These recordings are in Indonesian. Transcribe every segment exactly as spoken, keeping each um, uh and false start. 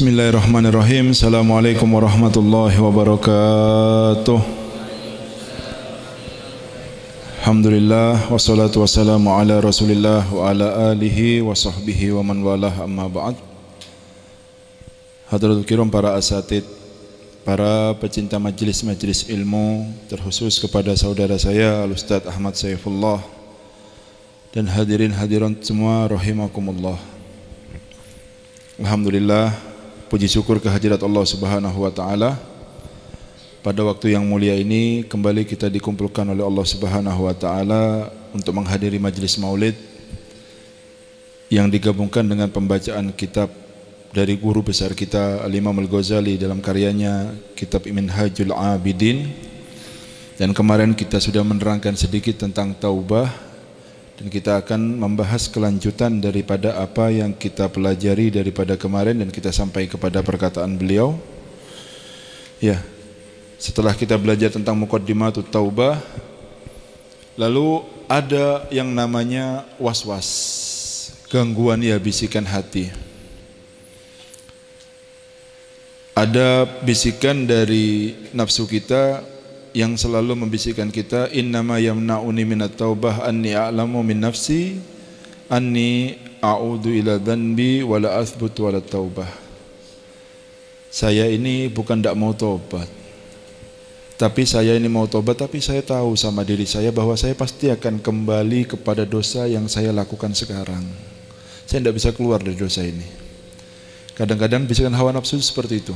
Bismillahirrahmanirrahim. Assalamualaikum warahmatullahi wabarakatuh. Alhamdulillah wassalatu wassalamu ala Rasulillah wa ala alihi wa sahbihi wa man walah, amma ba'd. Hadratul kiram, para asatid, para pecinta majlis-majlis ilmu, terkhusus kepada saudara saya Al-Ustaz Ahmad Saifullah dan hadirin hadirat semua rahimakumullah. Alhamdulillah, puji syukur kehadirat Allah Subhanahu wa taala. Pada waktu yang mulia ini kembali kita dikumpulkan oleh Allah Subhanahu wa taala untuk menghadiri majlis Maulid yang digabungkan dengan pembacaan kitab dari guru besar kita Al-Imam Al-Ghazali dalam karyanya kitab Minhajul Abidin. Dan kemarin kita sudah menerangkan sedikit tentang taubah, dan kita akan membahas kelanjutan daripada apa yang kita pelajari daripada kemarin dan kita sampai kepada perkataan beliau. Ya, setelah kita belajar tentang muqaddimatut taubah, lalu ada yang namanya was-was, gangguan ya bisikan hati. Ada bisikan dari nafsu kita yang selalu membisikkan kita, innama yamna'uni minat taubah anni a'lamu min nafsi anni a'udu ila dhanbi wa la athbut wa la taubah. Saya ini bukan tidak mau tobat, tapi saya ini mau tobat, tapi saya tahu sama diri saya bahwa saya pasti akan kembali kepada dosa yang saya lakukan sekarang. Saya tidak bisa keluar dari dosa ini. Kadang-kadang bisikan hawa nafsu seperti itu.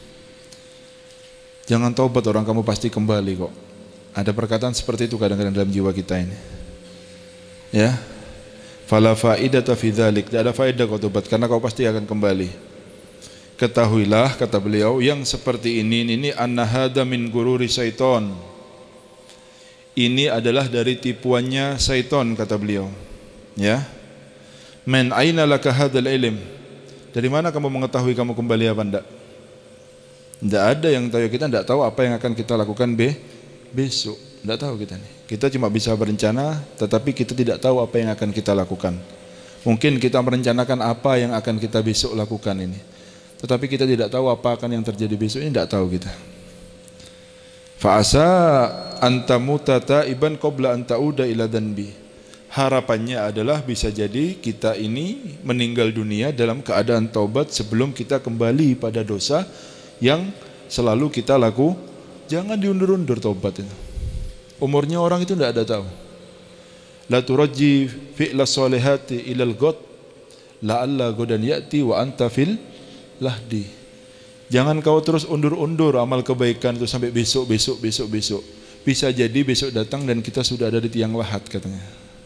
Jangan taubat orang, kamu pasti kembali kok. Ada perkataan seperti itu kadang-kadang dalam jiwa kita ini. Ya. Fala faidata fi dzalik. Tidak ada faedah kau taubat karena kau pasti akan kembali. Ketahuilah, kata beliau, yang seperti ini ini anna hada min gururi syaiton. Ini adalah dari tipuannya syaiton, kata beliau. Ya. Man aina laka hadzal ilm? Dari mana kamu mengetahui kamu kembali apa enggak? Tidak ada yang tahu, kita tidak tahu apa yang akan kita lakukan be, besok. Tidak tahu kita nih. Kita cuma bisa berencana, tetapi kita tidak tahu apa yang akan kita lakukan. Mungkin kita merencanakan apa yang akan kita besok lakukan ini, tetapi kita tidak tahu apa akan yang terjadi besok ini, tidak tahu kita. Fa'asa anta mutata iban qabla anta uda ila dhanbi. Harapannya adalah bisa jadi kita ini meninggal dunia dalam keadaan taubat sebelum kita kembali pada dosa yang selalu kita laku. Jangan diundur-undur taubat itu. Umurnya orang itu tidak ada tahu. La turajji fi'la salihati ilal ghad la'alla ghadan ya'ti wa anta fil lahdi. Jangan kau terus undur-undur amal kebaikan itu sampai besok, besok, besok, besok. Bisa jadi besok datang dan kita sudah ada di tiang lahat, katanya.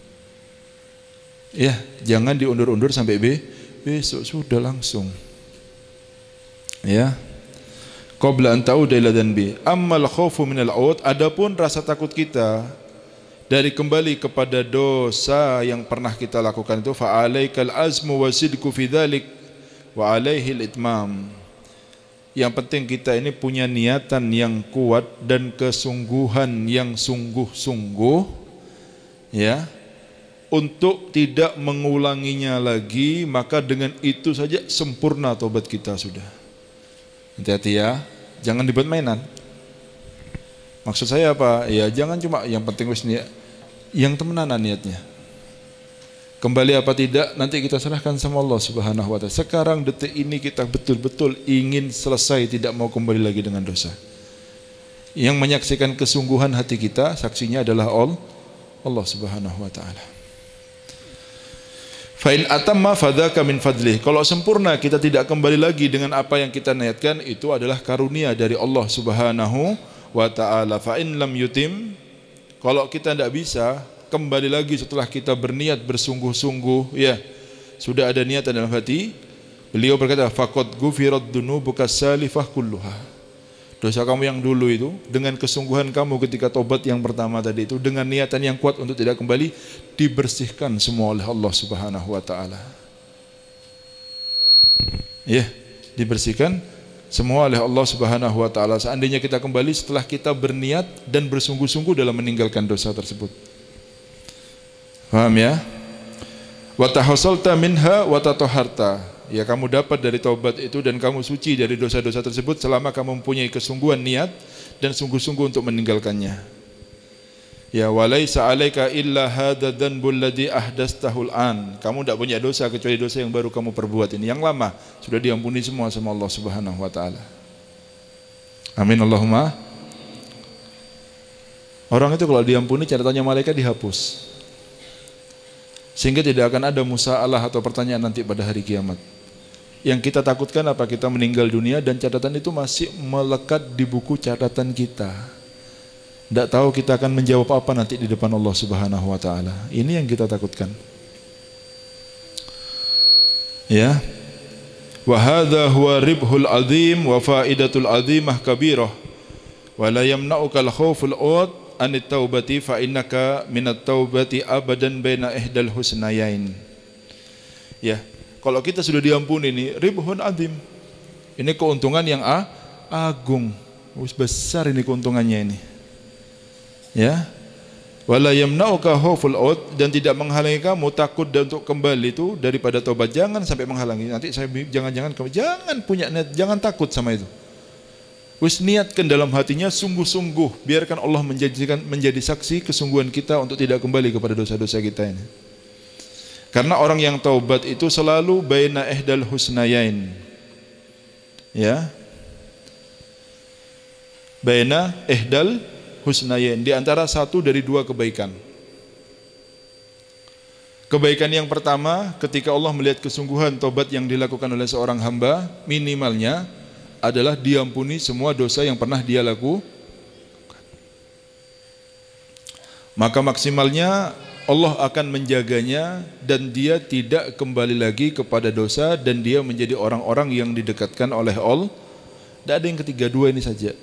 Ya, jangan diundur-undur sampai be besok, sudah langsung. Ya. Qabla an ta'uda ila dhanbi. Ammal khaufu minal 'ud, adapun rasa takut kita dari kembali kepada dosa yang pernah kita lakukan itu, fa alaikal azmu wasidqu fi dzalik wa alaihi al-itmam. Yang penting kita ini punya niatan yang kuat dan kesungguhan yang sungguh-sungguh, ya, untuk tidak mengulanginya lagi, maka dengan itu saja sempurna tobat kita sudah. Hati-hati ya, jangan dibuat mainan. Maksud saya apa? Ya jangan cuma yang penting wis niat, yang temenanan niatnya. Kembali apa tidak nanti kita serahkan sama Allah Subhanahu wa taala. Sekarang detik ini kita betul-betul ingin selesai, tidak mau kembali lagi dengan dosa. Yang menyaksikan kesungguhan hati kita, saksinya adalah Allah Subhanahu wa taala. Fa'in atamma fadzaka min fadlih. Kalau sempurna kita tidak kembali lagi dengan apa yang kita niatkan, itu adalah karunia dari Allah Subhanahu wa taala. Fa'in lam yutim, kalau kita tidak bisa kembali lagi setelah kita berniat bersungguh-sungguh, ya, sudah ada niat dalam hati. Beliau berkata, faqad ghufirat dunubuka salifah kulluha. Dosa kamu yang dulu itu, dengan kesungguhan kamu ketika tobat yang pertama tadi itu, dengan niatan yang kuat untuk tidak kembali, dibersihkan semua oleh Allah Subhanahu wa taala. Ya, dibersihkan semua oleh Allah Subhanahu wa taala. Seandainya kita kembali setelah kita berniat dan bersungguh-sungguh dalam meninggalkan dosa tersebut. Paham ya? Wa tahassalta minha wa tatahharta. Ya kamu dapat dari taubat itu dan kamu suci dari dosa-dosa tersebut selama kamu mempunyai kesungguhan niat dan sungguh-sungguh untuk meninggalkannya. Ya walaisa 'alaika illa hadza dzanbul ladzi ahdastahul an. Kamu tidak punya dosa kecuali dosa yang baru kamu perbuat ini. Yang lama sudah diampuni semua sama Allah Subhanahu wa taala. Amin Allahumma. Orang itu kalau diampuni catatannya malaikat dihapus. Sehingga tidak akan ada musalah atau pertanyaan nanti pada hari kiamat. Yang kita takutkan apa? Kita meninggal dunia dan catatan itu masih melekat di buku catatan kita. Tidak tahu kita akan menjawab apa nanti di depan Allah Subhanahu wa taala. Ini yang kita takutkan. Ya. Wa hadza huwa ribhul azim wa faidatul azimah kabirah. Wa la yamna'uka al-khauful ud anit taubati fa innaka minat taubati abadan baina ihdal husnayain. Ya, kalau kita sudah diampuni ini ribhun azim. Ini keuntungan yang a, agung. Besar ini keuntungannya ini. Ya. Wala yamna'uka khauful ud, dan tidak menghalangi kamu takut dan untuk kembali itu daripada taubat. Jangan sampai menghalangi. Nanti saya jangan-jangan kamu jangan punya niat, jangan takut sama itu. Wis niatkan dalam hatinya sungguh-sungguh, biarkan Allah menjadikan menjadi saksi kesungguhan kita untuk tidak kembali kepada dosa-dosa kita ini. Karena orang yang taubat itu selalu baina ihdal husnayain. Ya. Baina ihdal husnayain, di antara satu dari dua kebaikan. Kebaikan yang pertama, ketika Allah melihat kesungguhan taubat yang dilakukan oleh seorang hamba, minimalnya adalah diampuni semua dosa yang pernah dia lakukan. Maka maksimalnya Allah akan menjaganya dan dia tidak kembali lagi kepada dosa dan dia menjadi orang-orang yang didekatkan oleh Allah. Tidak ada yang ketiga, dua ini saja.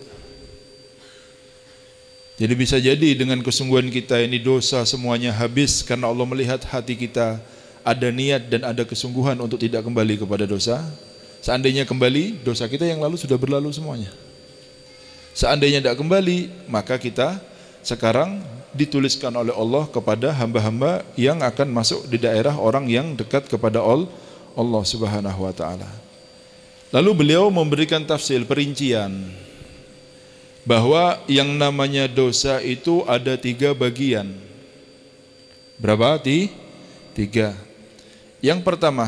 Jadi bisa jadi dengan kesungguhan kita ini dosa semuanya habis karena Allah melihat hati kita ada niat dan ada kesungguhan untuk tidak kembali kepada dosa. Seandainya kembali, dosa kita yang lalu sudah berlalu semuanya. Seandainya tidak kembali, maka kita sekarang dituliskan oleh Allah kepada hamba-hamba yang akan masuk di daerah orang yang dekat kepada Allah Subhanahu wa taala. Lalu beliau memberikan tafsir, perincian, bahwa yang namanya dosa itu ada tiga bagian. Berapa? Tiga. Yang pertama,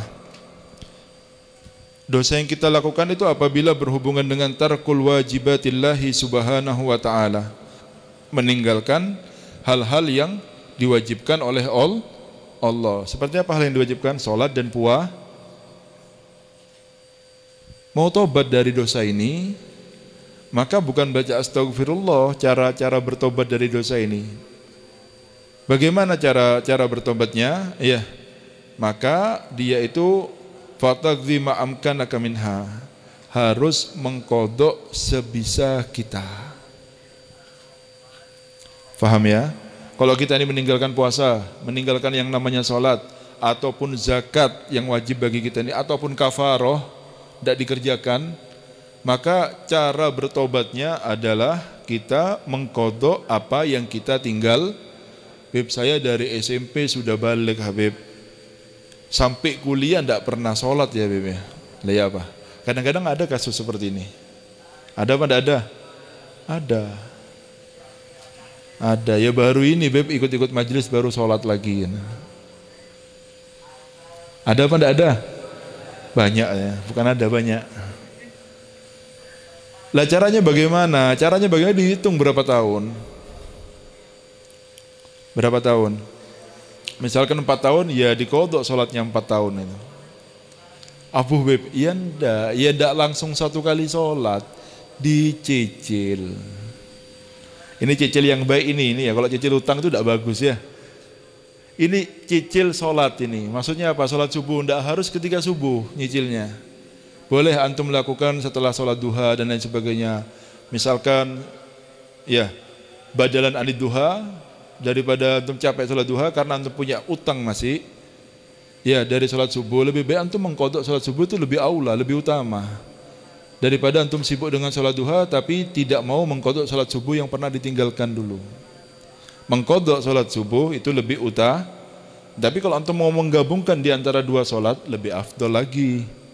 dosa yang kita lakukan itu apabila berhubungan dengan tarkul wajibatillahi subhanahu wa ta'ala, meninggalkan hal-hal yang diwajibkan oleh Allah. Seperti apa hal yang diwajibkan? Salat dan puasa. Mau tobat dari dosa ini, maka bukan baca astagfirullah cara-cara bertobat dari dosa ini. Bagaimana cara cara bertobatnya? Ya, maka dia itu fatagzi ma'amkanaka minha, harus mengkodok sebisa kita. Faham ya? Kalau kita ini meninggalkan puasa, meninggalkan yang namanya sholat, ataupun zakat yang wajib bagi kita ini, ataupun kafaroh tidak dikerjakan, maka cara bertobatnya adalah kita mengkodok apa yang kita tinggal. Habib, saya dari S M P sudah balik Habib, sampai kuliah tidak pernah sholat ya Habib ya. Lah ya apa? Kadang-kadang ada kasus seperti ini. Ada apa tidak ada? Ada. Ada, ya baru ini Habib ikut-ikut majelis baru sholat lagi. Ada apa tidak ada? Banyak ya, bukan ada, banyak. Lah caranya bagaimana? Caranya bagaimana? Dihitung berapa tahun. Berapa tahun? Misalkan empat tahun, ya dikodok sholatnya empat tahun itu. Abu Beb, ya ndak, ya ndak langsung satu kali sholat, dicicil. Ini cicil yang baik ini, ini ya. Kalau cicil utang itu ndak bagus ya. Ini cicil sholat ini, maksudnya apa? Sholat subuh, ndak harus ketika subuh nyicilnya. Boleh antum lakukan setelah sholat duha dan lain sebagainya. Misalkan, ya, badalan anid duha, daripada antum capek sholat duha karena antum punya utang masih, ya dari sholat subuh lebih baik antum mengkodok sholat subuh itu lebih aula, lebih utama daripada antum sibuk dengan sholat duha tapi tidak mau mengkodok sholat subuh yang pernah ditinggalkan dulu. Mengkodok sholat subuh itu lebih utama, tapi kalau antum mau menggabungkan di antara dua sholat lebih afdol lagi.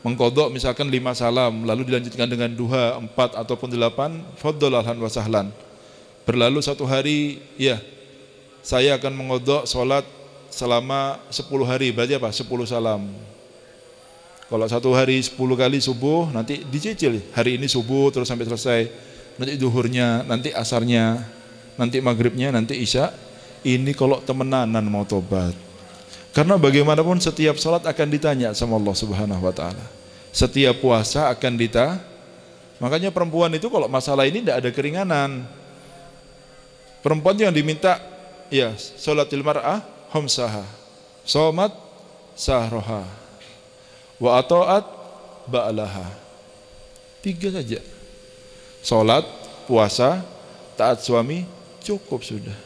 mengkodok misalkan lima salam, lalu dilanjutkan dengan duha, empat ataupun delapan, faddal alhan wa sahlan. Berlalu satu hari, ya, saya akan mengodok sholat selama sepuluh hari, berarti apa? sepuluh salam. Kalau satu hari sepuluh kali subuh, nanti dicicil, hari ini subuh terus sampai selesai, nanti duhurnya, nanti asarnya, nanti maghribnya, nanti isya. Ini kalau temenanan mau tobat. Karena bagaimanapun setiap salat akan ditanya sama Allah Subhanahu wa taala. Setiap puasa akan ditanya. Makanya perempuan itu kalau masalah ini tidak ada keringanan. Perempuan yang diminta ya salatil mar'ah khamsaha. Shamat sahroha. Wa ata'at ba'laha. Tiga saja. Salat, puasa, taat suami, cukup sudah.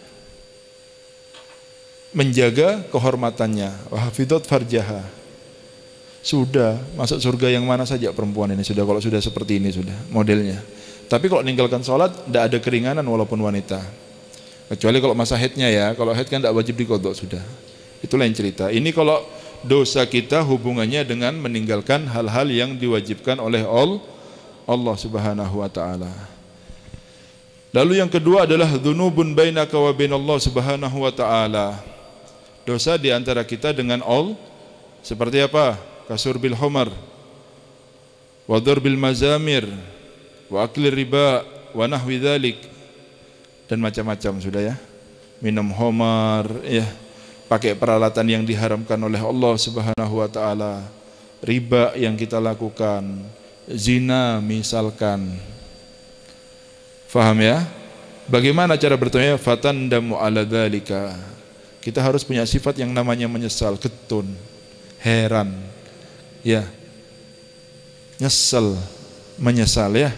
Menjaga kehormatannya, wahfidot farjaha, sudah masuk surga yang mana saja perempuan ini sudah, kalau sudah seperti ini sudah modelnya. Tapi kalau meninggalkan sholat tidak ada keringanan walaupun wanita, kecuali kalau masa haidnya ya. Kalau haid kan tidak wajib dikodok sudah, itu lain cerita. Ini kalau dosa kita hubungannya dengan meninggalkan hal-hal yang diwajibkan oleh Allah Subhanahu wa taala. Lalu yang kedua adalah dzunubun bainaka wa bainallah Subhanahu wa taala. Dosa di antara kita dengan Allah. Seperti apa? Kasur bil homar, wa darbil mazamir, wa aklir riba, wa nahwi dzalik, dan macam-macam sudah ya. Minum homar ya, pakai peralatan yang diharamkan oleh Allah Subhanahu wa taala, riba yang kita lakukan, zina misalkan. Faham ya? Bagaimana cara bertanya? Fatandamu ala dzalika. Kita harus punya sifat yang namanya menyesal, ketun, heran, ya, nyesel, menyesal ya.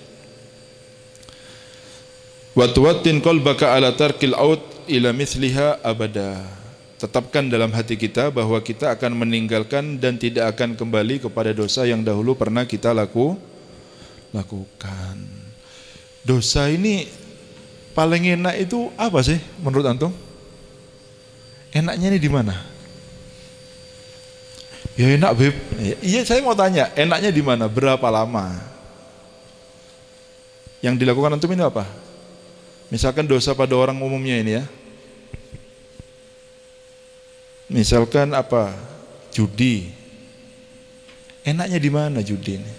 Wa tuwattin qalbaka ala tarkil aut ila mithliha abada. Tetapkan dalam hati kita bahwa kita akan meninggalkan dan tidak akan kembali kepada dosa yang dahulu pernah kita laku, lakukan. Dosa ini paling enak itu apa sih menurut antum? Enaknya ini di mana? Ya enak beb. Iya saya mau tanya, enaknya di mana? Berapa lama? Yang dilakukan antum ini apa? Misalkan dosa pada orang umumnya ini ya. Misalkan apa? Judi. Enaknya di mana judi ini?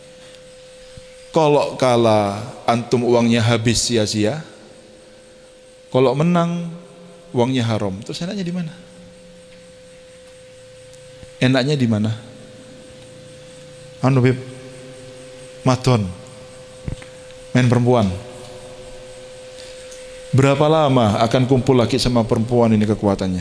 Kalau kalah antum uangnya habis sia-sia, kalau menang uangnya haram. Terus enaknya di mana? Enaknya di mana? Anu beb, madon, main perempuan. Berapa lama akan kumpul lagi sama perempuan ini kekuatannya?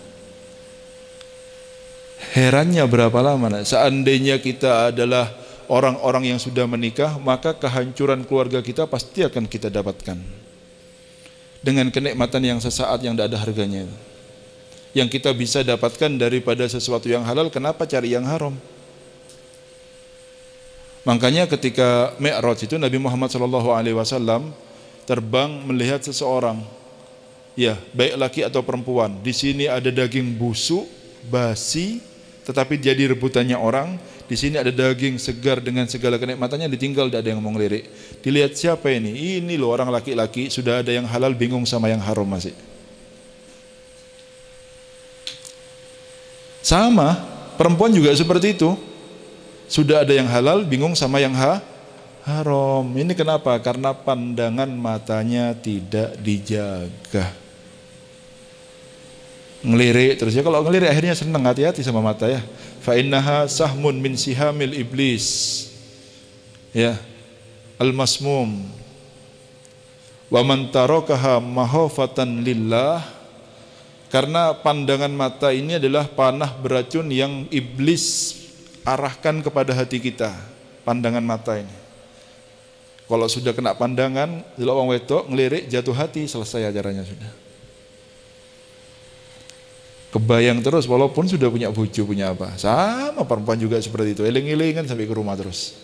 Herannya berapa lama? Nah, seandainya kita adalah orang-orang yang sudah menikah, maka kehancuran keluarga kita pasti akan kita dapatkan dengan kenikmatan yang sesaat yang tidak ada harganya, yang kita bisa dapatkan daripada sesuatu yang halal. Kenapa cari yang haram? Makanya ketika Mi'raj itu Nabi Muhammad shallallahu alaihi wasallam terbang melihat seseorang, ya baik laki atau perempuan. Di sini ada daging busuk, basi, tetapi jadi rebutannya orang. Di sini ada daging segar dengan segala kenikmatannya, ditinggal, tidak ada yang mau ngelirik. Dilihat siapa ini? Ini loh orang laki-laki, sudah ada yang halal bingung sama yang haram masih. Sama, perempuan juga seperti itu. Sudah ada yang halal bingung sama yang ha haram. Ini kenapa? Karena pandangan matanya tidak dijaga. Ngelirik terus ya, kalau ngelirik akhirnya senang, hati-hati sama mata ya. Fa innaha sahmun min sihamil iblis. Ya. Al-masmum. Wa man tarakaha mahafatan lillah. Karena pandangan mata ini adalah panah beracun yang iblis arahkan kepada hati kita. Pandangan mata ini. Kalau sudah kena pandangan, kalau orang wedok ngelirik jatuh hati, selesai acaranya sudah. Kebayang terus walaupun sudah punya bojo, punya apa. Sama perempuan juga seperti itu, eling-elingan sampai ke rumah terus.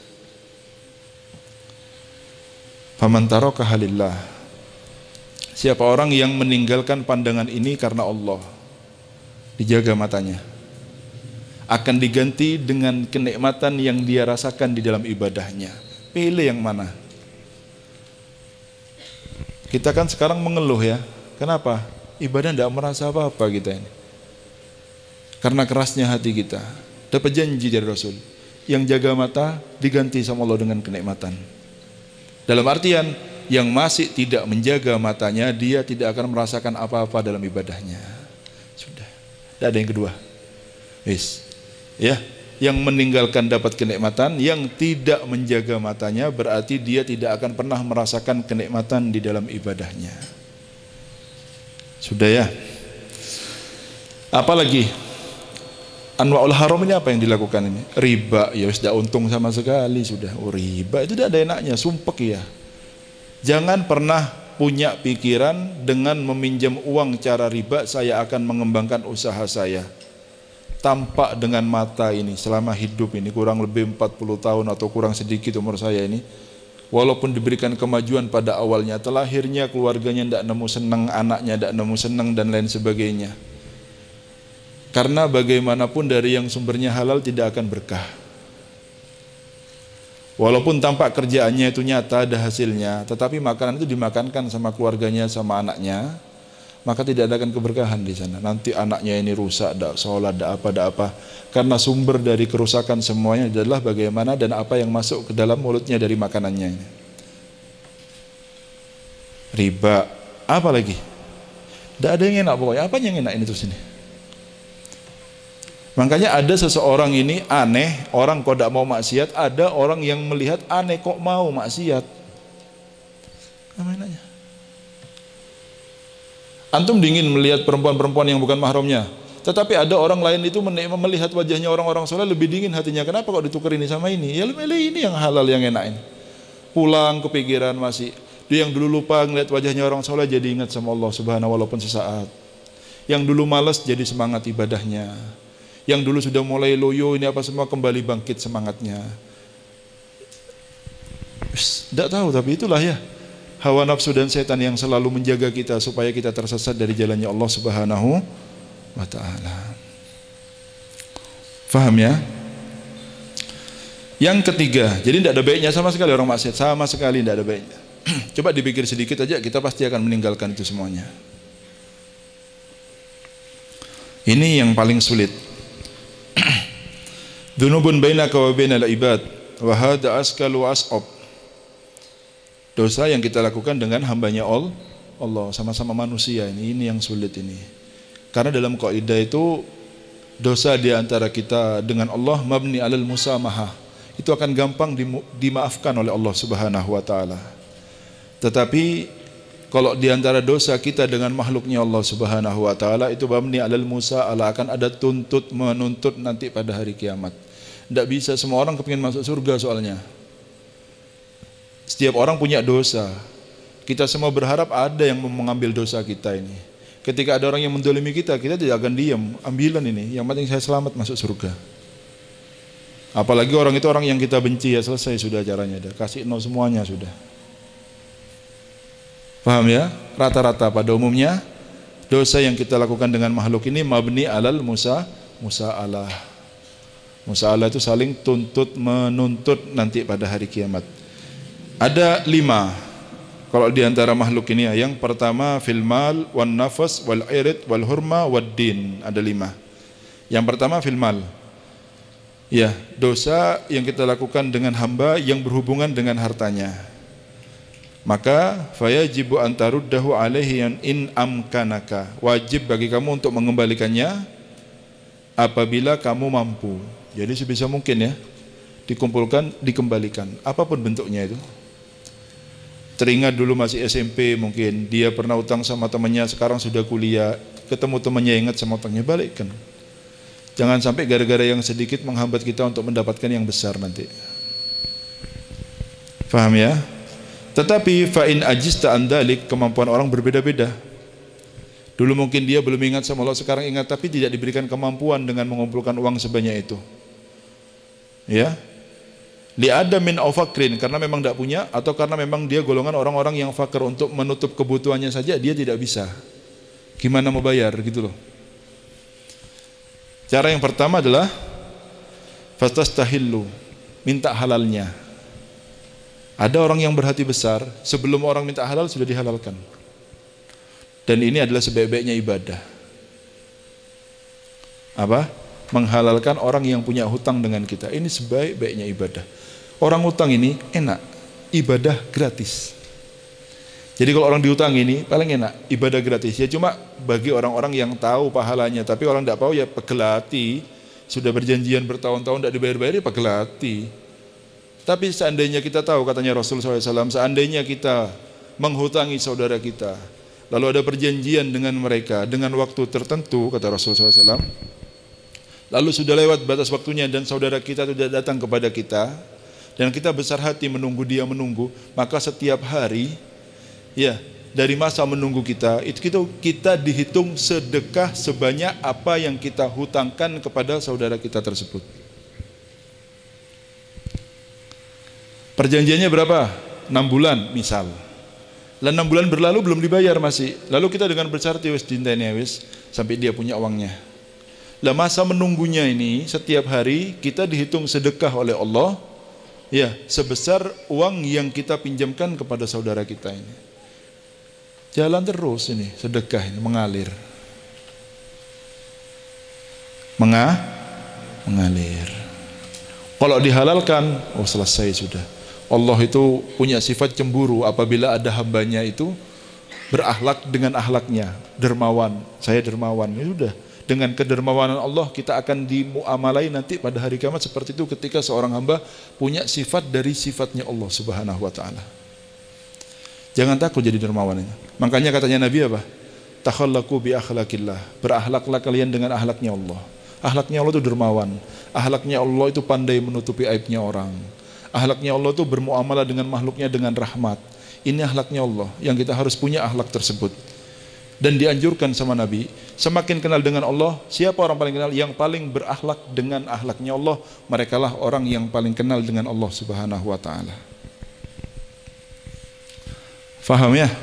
Faman taraka halillah. Siapa orang yang meninggalkan pandangan ini karena Allah, dijaga matanya. akan diganti dengan kenikmatan yang dia rasakan di dalam ibadahnya. Pilih yang mana? Kita kan sekarang mengeluh ya. Kenapa? Ibadah tidak merasa apa-apa kita ini. Karena kerasnya hati kita. Dapat janji dari Rasul, yang jaga mata diganti sama Allah dengan kenikmatan. Dalam artian, yang masih tidak menjaga matanya, dia tidak akan merasakan apa-apa dalam ibadahnya. Sudah, tidak ada yang kedua. Yes. Ya, yang meninggalkan dapat kenikmatan, yang tidak menjaga matanya, berarti dia tidak akan pernah merasakan kenikmatan di dalam ibadahnya. Sudah ya. Apalagi anwa'ul haram ini apa yang dilakukan ini? Riba, ya sudah untung sama sekali sudah. Oh, riba itu tidak ada enaknya, sumpek ya. Jangan pernah punya pikiran dengan meminjam uang cara riba saya akan mengembangkan usaha saya. Tampak dengan mata ini selama hidup ini kurang lebih empat puluh tahun atau kurang sedikit umur saya ini, walaupun diberikan kemajuan pada awalnya, terlahirnya keluarganya tidak nemu senang, anaknya tidak nemu senang dan lain sebagainya. Karena bagaimanapun dari yang sumbernya halal tidak akan berkah. Walaupun tampak kerjaannya itu nyata ada hasilnya, tetapi makanan itu dimakankan sama keluarganya, sama anaknya, maka tidak ada akan keberkahan di sana. Nanti anaknya ini rusak, tidak sholat, tidak apa, tidak apa. Karena sumber dari kerusakan semuanya adalah bagaimana dan apa yang masuk ke dalam mulutnya dari makanannya ini. Riba, apa lagi? Tidak ada yang enak pokoknya. Apa yang enak ini terus ini? Makanya ada seseorang ini aneh, orang kok tidak mau maksiat, ada orang yang melihat aneh kok mau maksiat. Apa enaknya? Antum dingin melihat perempuan-perempuan yang bukan mahramnya, tetapi ada orang lain itu melihat wajahnya orang-orang soleh lebih dingin hatinya. Kenapa kok ditukar ini sama ini? Ya milih ini yang halal, yang enak ini. Pulang kepikiran masih, dia yang dulu lupa ngeliat wajahnya orang soleh jadi ingat sama Allah Subhanahu walaupun sesaat. Yang dulu malas jadi semangat ibadahnya. Yang dulu sudah mulai loyo ini apa semua kembali bangkit semangatnya. Tidak tahu, tapi itulah ya hawa nafsu dan setan yang selalu menjaga kita supaya kita tersesat dari jalannya Allah Subhanahu wa ta'ala. Faham ya? Yang ketiga, jadi tidak ada baiknya sama sekali orang maksiat, sama sekali tidak ada baiknya. Coba dipikir sedikit aja, kita pasti akan meninggalkan itu semuanya. Ini yang paling sulit. Dzunubun bainaka wa bainal ibad wa hadza askal wa as'ab. Dosa yang kita lakukan dengan hambanya Allah, sama-sama manusia ini, ini yang sulit ini. Karena dalam kaidah itu dosa di antara kita dengan Allah mabni alal musamahah. Itu akan gampang dimaafkan oleh Allah Subhanahu wa taala. Tetapi kalau di antara dosa kita dengan makhluknya Allah Subhanahu wa taala itu mabni alal musa'alah, akan ada tuntut menuntut nanti pada hari kiamat. Tidak bisa semua orang kepingin masuk surga soalnya. Setiap orang punya dosa. Kita semua berharap ada yang mengambil dosa kita ini. Ketika ada orang yang mendolimi kita, kita tidak akan diam. Ambilan ini, yang penting saya selamat masuk surga. Apalagi orang itu orang yang kita benci, ya selesai sudah caranya. Kasih no semuanya sudah. Paham ya? Rata-rata pada umumnya dosa yang kita lakukan dengan makhluk ini mabni alal musa musa'alah. Musa'alah itu saling tuntut menuntut nanti pada hari kiamat. Ada lima kalau di antara makhluk ini ya. Yang pertama fil mal wan nafas wal irid wal hurma wad din. Ada lima. Yang pertama fil mal. Ya, dosa yang kita lakukan dengan hamba yang berhubungan dengan hartanya. Maka fayajibu antaruddahu alaihi in amkanaka. Wajib bagi kamu untuk mengembalikannya apabila kamu mampu. Jadi sebisa mungkin ya, dikumpulkan, dikembalikan, apapun bentuknya itu. Teringat dulu masih S M P mungkin, dia pernah utang sama temannya, sekarang sudah kuliah, ketemu temannya ingat sama utangnya, balikkan. Jangan sampai gara-gara yang sedikit menghambat kita untuk mendapatkan yang besar nanti. Faham ya? Tetapi fa'in ajista andalik, kemampuan orang berbeda-beda. Dulu mungkin dia belum ingat sama Allah, sekarang ingat, tapi tidak diberikan kemampuan dengan mengumpulkan uang sebanyak itu. Ya, li'ada min au fakrin, karena memang tidak punya, atau karena memang dia golongan orang-orang yang fakir, untuk menutup kebutuhannya saja dia tidak bisa. Gimana mau bayar gitu loh. Cara yang pertama adalah Fatastahillu, minta halalnya. Ada orang yang berhati besar, sebelum orang minta halal sudah dihalalkan. Dan ini adalah sebaik-baiknya ibadah. Apa? Menghalalkan orang yang punya hutang dengan kita. Ini sebaik-baiknya ibadah. Orang hutang ini enak, ibadah gratis. Jadi kalau orang dihutang ini paling enak, ibadah gratis. Ya cuma bagi orang-orang yang tahu pahalanya. Tapi orang tidak tahu ya pegelati. Sudah berjanjian bertahun-tahun tidak dibayar-bayar ya pegelati. Tapi seandainya kita tahu, katanya Rasulullah shallallahu alaihi wasallam, seandainya kita menghutangi saudara kita, lalu ada perjanjian dengan mereka dengan waktu tertentu, kata Rasulullah shallallahu alaihi wasallam, lalu sudah lewat batas waktunya dan saudara kita tidak datang kepada kita, dan kita besar hati menunggu dia menunggu, maka setiap hari, ya dari masa menunggu kita, itu kita, kita dihitung sedekah sebanyak apa yang kita hutangkan kepada saudara kita tersebut. Perjanjiannya berapa? enam bulan misal. Lalu enam bulan berlalu belum dibayar masih. Lalu kita dengan bersarti wis dinteni wis sampai dia punya uangnya. Lah masa menunggunya ini setiap hari kita dihitung sedekah oleh Allah, ya sebesar uang yang kita pinjamkan kepada saudara kita ini. Jalan terus ini sedekah ini mengalir, Menga, mengalir. Kalau dihalalkan, oh selesai sudah. Allah itu punya sifat cemburu apabila ada hambanya itu berakhlak dengan akhlaknya, dermawan. Saya dermawan, ya sudah. Dengan kedermawanan Allah kita akan dimuamalai nanti pada hari kiamat seperti itu ketika seorang hamba punya sifat dari sifatnya Allah Subhanahu wa taala. Jangan takut jadi dermawan ini. Makanya katanya Nabi apa? Takhallaqu bi akhlaqillah. Berakhlaklah kalian dengan akhlaknya Allah. Akhlaknya Allah itu dermawan. Akhlaknya Allah itu pandai menutupi aibnya orang. Akhlaknya Allah itu bermuamalah dengan makhluknya dengan rahmat. Ini akhlaknya Allah yang kita harus punya akhlak tersebut. Dan dianjurkan sama Nabi, semakin kenal dengan Allah, siapa orang paling kenal? Yang paling berakhlak dengan akhlaknya Allah, merekalah orang yang paling kenal dengan Allah Subhanahu wa taala. Faham ya?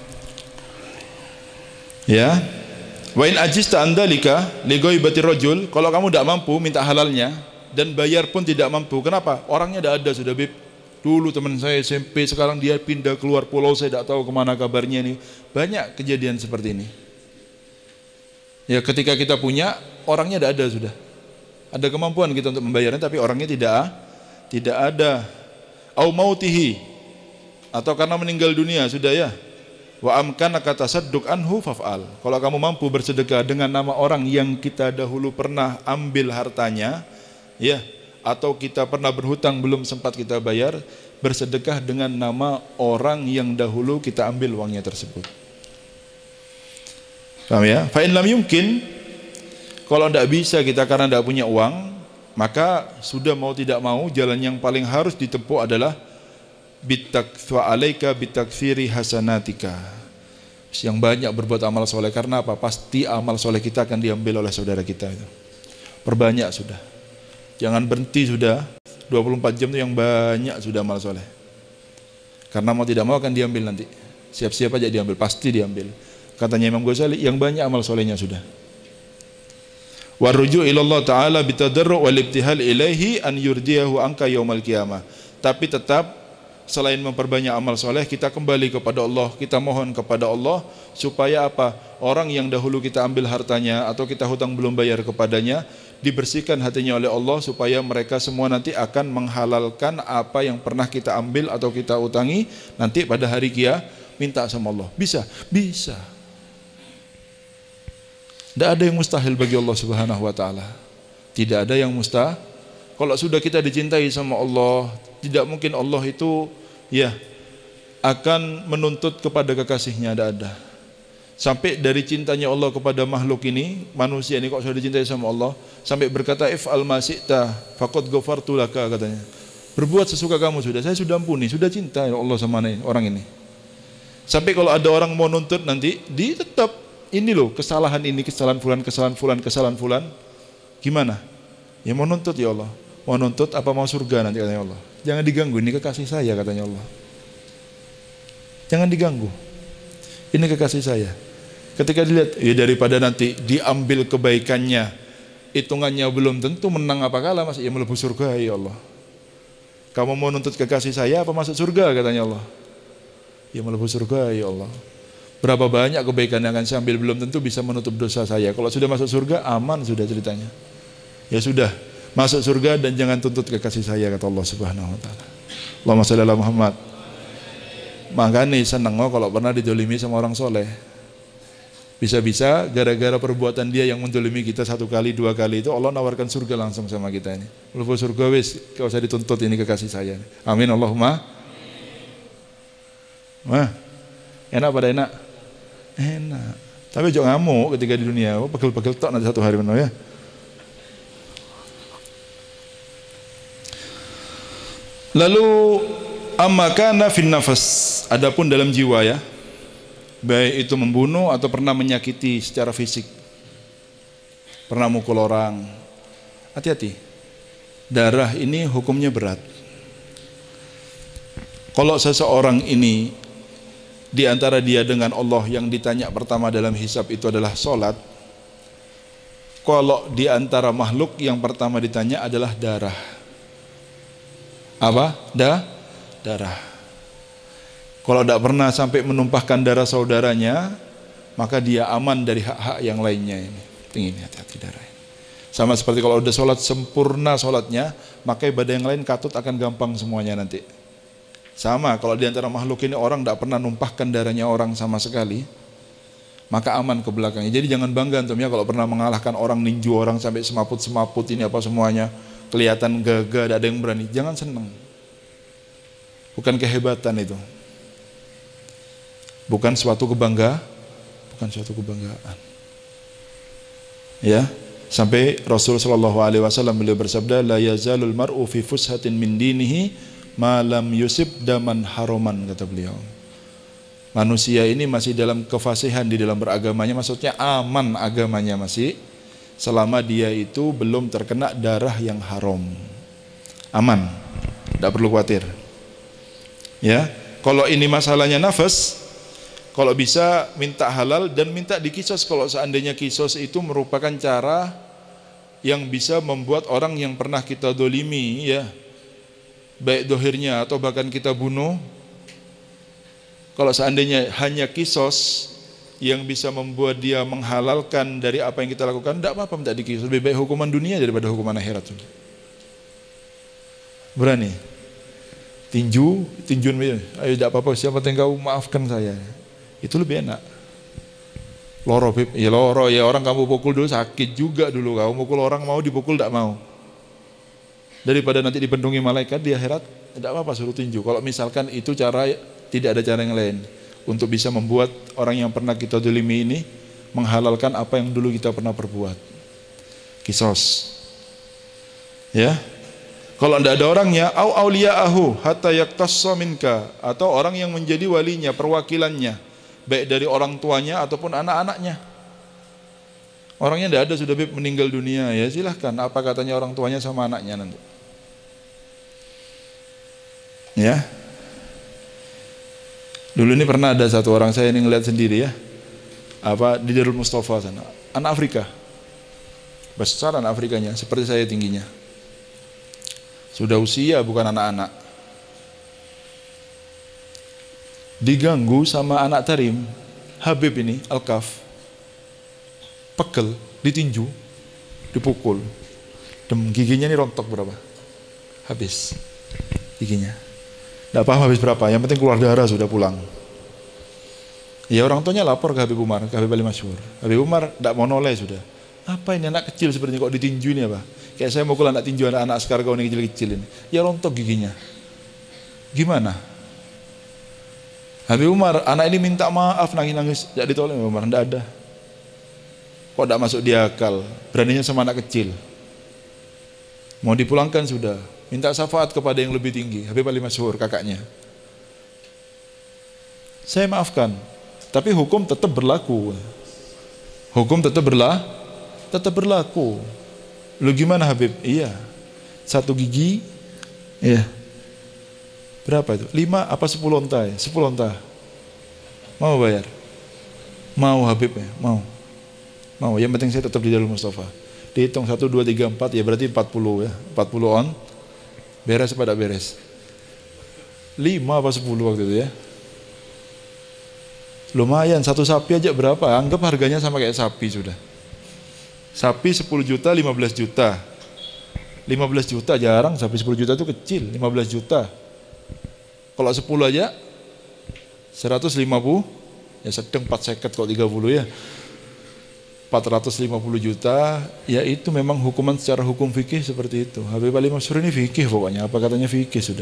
Ya. Wa in ajista andalika li ghaibati rajul, kalau kamu tidak mampu minta halalnya dan bayar pun tidak mampu. Kenapa? Orangnya tidak ada sudah, Bib. Dulu teman saya S M P, sekarang dia pindah keluar pulau, saya tidak tahu kemana kabarnya ini. Banyak kejadian seperti ini. Ya ketika kita punya, orangnya tidak ada sudah. Ada kemampuan kita untuk membayarnya, tapi orangnya tidak tidak ada. Au mautihi, atau karena meninggal dunia sudah ya. Wa amkanaka tasadduk anhu faf'al. Kalau kamu mampu bersedekah dengan nama orang yang kita dahulu pernah ambil hartanya, ya, atau kita pernah berhutang belum sempat kita bayar, bersedekah dengan nama orang yang dahulu kita ambil uangnya tersebut. Paham ya? Fa in lam yumkin, kalau tidak bisa kita karena tidak punya uang, maka sudah mau tidak mau jalan yang paling harus ditempuh adalah bitakfa alaika bitakfiri hasanatika. Yang banyak berbuat amal soleh. Karena apa? Pasti amal soleh kita akan diambil oleh saudara kita itu. Perbanyak sudah. Jangan berhenti sudah. dua puluh empat jam itu yang banyak sudah amal soleh. Karena mau tidak mau akan diambil nanti. Siap-siap aja diambil, pasti diambil. Katanya Imam Ghazali, yang banyak amal solehnya sudah. Warruju ilallah ta'ala bitadarru' wal ibtihal ilaihi an yurdiyahu anka yaumal qiyamah. Tapi tetap selain memperbanyak amal soleh, kita kembali kepada Allah, kita mohon kepada Allah supaya apa? Orang yang dahulu kita ambil hartanya atau kita hutang belum bayar kepadanya, dibersihkan hatinya oleh Allah supaya mereka semua nanti akan menghalalkan apa yang pernah kita ambil atau kita utangi nanti pada hari kiamat, minta sama Allah. Bisa? Bisa. Tidak ada yang mustahil bagi Allah Subhanahu wa taala. Tidak ada yang mustahil. Kalau sudah kita dicintai sama Allah, tidak mungkin Allah itu ya akan menuntut kepada kekasihnya, tidak ada. Sampai dari cintanya Allah kepada makhluk ini, manusia ini kok sudah dicintai sama Allah, sampai berkata if'al ma syi'ta faqad ghafartu laka, katanya. Berbuat sesuka kamu sudah, saya sudah ampuni, sudah cinta Allah sama orang ini. Sampai kalau ada orang mau nuntut nanti, di tetap ini loh kesalahan ini, kesalahan fulan, kesalahan fulan, kesalahan fulan. Gimana? Ya mau nuntut ya Allah. Mau nuntut apa mau surga nanti, katanya Allah. Jangan diganggu, ini kekasih saya, katanya Allah. Jangan diganggu, ini kekasih saya. Ketika dilihat, ya daripada nanti diambil kebaikannya, hitungannya belum tentu menang apa kalah, Mas, ya mlebu surga ya Allah. Kamu mau nuntut kekasih saya apa masuk surga, katanya Allah. Ya mlebu surga ya Allah. Berapa banyak kebaikan yang akan saya ambil, belum tentu bisa menutup dosa saya. Kalau sudah masuk surga, aman sudah ceritanya. Ya sudah, masuk surga dan jangan tuntut kekasih saya, kata Allah Subhanahu wa taala. Allahumma shalli ala Muhammad. Makanya seneng kalau pernah didolimi sama orang soleh. Bisa-bisa gara-gara perbuatan dia yang mendolimi kita satu kali, dua kali itu Allah nawarkan surga langsung sama kita ini. Mlebu surga wis, gak usah dituntut ini kekasih saya. Amin Allahumma. Wah, enak pada enak? Enak. Tapi jangan ngamuk ketika di dunia. Oh, pegel-pegel tok nanti satu hari benar ya. Lalu amma kana fin nafas, adapun dalam jiwa ya, baik itu membunuh atau pernah menyakiti secara fisik, pernah mukul orang, hati-hati. Darah ini hukumnya berat. Kalau seseorang ini di antara dia dengan Allah yang ditanya pertama dalam hisab itu adalah sholat, kalau di antara makhluk yang pertama ditanya adalah darah. Apa? Da? Darah. Kalau tidak pernah sampai menumpahkan darah saudaranya, maka dia aman dari hak-hak yang lainnya ini. Tinggi, hati-hati darah ini. Sama seperti kalau udah sholat sempurna sholatnya, maka ibadah yang lain katut akan gampang semuanya nanti. Sama kalau di antara makhluk ini orang tidak pernah numpahkan darahnya orang sama sekali, maka aman ke belakangnya. Jadi jangan bangga antum ya kalau pernah mengalahkan orang, ninju orang sampai semaput-semaput ini apa semuanya, kelihatan gagah, tidak ada yang berani. Jangan senang. Bukan kehebatan itu. Bukan suatu kebanggaan, bukan suatu kebanggaan. Ya, sampai Rasul sallallahu alaihi wasallam beliau bersabda, la yazalul mar'u fi fushatin min dinihi ma lam yusib daman haroman, kata beliau. Manusia ini masih dalam kefasihan di dalam beragamanya, maksudnya aman agamanya masih selama dia itu belum terkena darah yang haram. Aman, tidak perlu khawatir. Ya, kalau ini masalahnya nafas, kalau bisa minta halal dan minta dikisos. Kalau seandainya kisos itu merupakan cara yang bisa membuat orang yang pernah kita dolimi, ya, baik dohirnya atau bahkan kita bunuh, kalau seandainya hanya kisos yang bisa membuat dia menghalalkan dari apa yang kita lakukan, tidak apa-apa minta dikisos. Lebih baik hukuman dunia daripada hukuman akhirat. Berani tinju, tinjun, ayo tidak apa-apa, siapa yang kau maafkan saya, itu lebih enak. Loro beb, ya loro ya, orang kamu pukul dulu sakit juga dulu, kamu pukul orang mau dipukul tidak mau, daripada nanti dibendungi malaikat di akhirat. Tidak apa-apa suruh tinju. Kalau misalkan itu cara, tidak ada cara yang lain untuk bisa membuat orang yang pernah kita dolimi ini menghalalkan apa yang dulu kita pernah perbuat. Kisos, ya. Kalau tidak ada orangnya, au auliya'ahu hatta yaktassa minka, atau orang yang menjadi walinya, perwakilannya, baik dari orang tuanya ataupun anak-anaknya. Orangnya tidak ada, sudah meninggal dunia, ya silahkan apa katanya orang tuanya sama anaknya nanti. Ya. Dulu ini pernah ada satu orang, saya ini ngeliat sendiri ya, apa di Darul Mustafa sana, anak Afrika, besar anak Afrikanya, seperti saya tingginya. Sudah usia, bukan anak-anak. Diganggu sama anak tarim, Habib ini, Al-Kaf, pegel, ditinju, dipukul. Dem, giginya ini rontok berapa? Habis giginya. Tidak paham habis berapa, yang penting keluar darah, sudah pulang. Ya orang tuanya lapor ke Habib Umar, ke Habib Ali Masyhur. Habib Umar tidak mau noleh sudah. Apa ini anak kecil seperti ini kok ditinju ini apa? Kayak saya mukul anak tinju anak-anak askar kau ini kecil-kecil ini. Ya rontok giginya. Gimana? Habib Umar, anak ini minta maaf, nangis-nangis, tidak ditolong Habib Umar, tidak ada. Kok tidak masuk di akal? Beraninya sama anak kecil. Mau dipulangkan sudah. Minta syafaat kepada yang lebih tinggi, Habib Ali Masyhur, kakaknya. Saya maafkan, tapi hukum tetap berlaku. Hukum tetap berlaku, tetap berlaku. Lu gimana Habib? Iya, satu gigi, iya. Berapa itu? Lima apa sepuluh onta? Ya? Sepuluh onta. Mau bayar? Mau Habib ya? Mau. Mau. Yang penting saya tetap di Darul Mustafa. Dihitung satu, dua, tiga, empat, ya berarti empat puluh ya. empat puluh on. Beres apa tidak beres? lima apa sepuluh waktu itu ya. Lumayan, satu sapi aja berapa? Anggap harganya sama kayak sapi sudah. Sapi sepuluh juta, lima belas juta. lima belas juta jarang, sapi sepuluh juta itu kecil, lima belas juta. Kalau sepuluh aja seratus lima puluh, ya sedang empat seket kalau tiga puluh ya. empat ratus lima puluh juta, ya itu memang hukuman secara hukum fikih seperti itu. Habib Ali Masyhur ini fikih pokoknya, apa katanya fikih sudah.